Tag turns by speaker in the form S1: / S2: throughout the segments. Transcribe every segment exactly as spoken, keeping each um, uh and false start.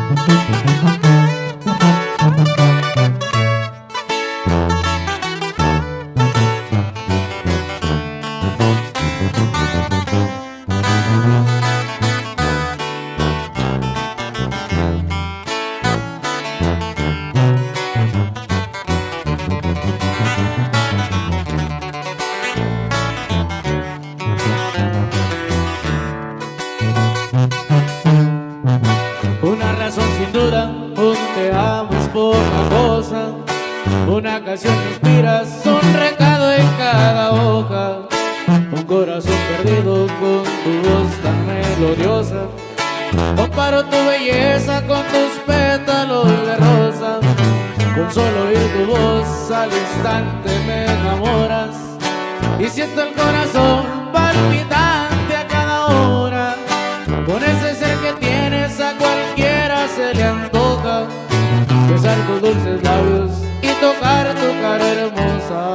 S1: Una razón sin duda, un te amo es poca cosa. Una canción que inspiras, un recado en cada hoja. Un corazón perdido con tu voz tan melodiosa. Comparo tu belleza con tus pétalos de rosa. Con solo oír tu voz al instante me enamoras. Y siento el corazón palpitante a cada hora. Con ese ser que tienes a cualquiera se le antoja besar tus dulces labios y tocar tu cara hermosa.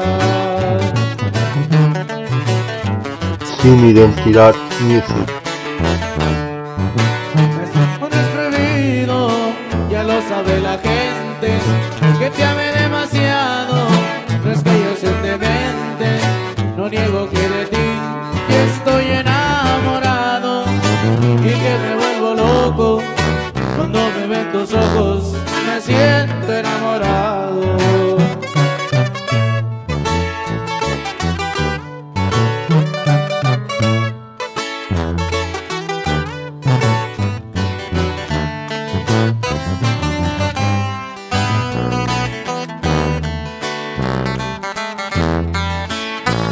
S2: Sin identidad music.
S1: No es prohibido, ya lo sabe la gente, que te ame demasiado. No es que yo se te mente, no niego que de ti estoy enamorado y que me vuelvo loco cuando me ven tus ojos, me siento enamorado.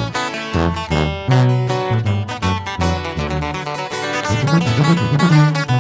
S3: Thank you.